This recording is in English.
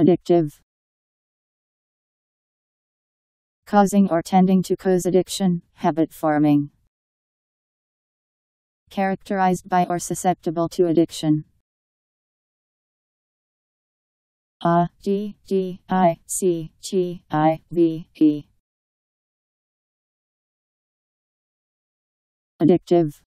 Addictive. Causing or tending to cause addiction, habit forming. Characterized by or susceptible to addiction. Addictive. Addictive.